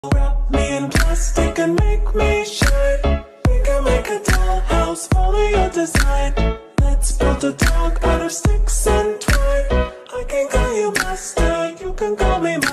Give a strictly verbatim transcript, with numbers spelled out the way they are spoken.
Wrap me in plastic and make me shine. We can make a dollhouse, follow your design. Let's build a dog out of sticks and twine. I can call you master, you can call me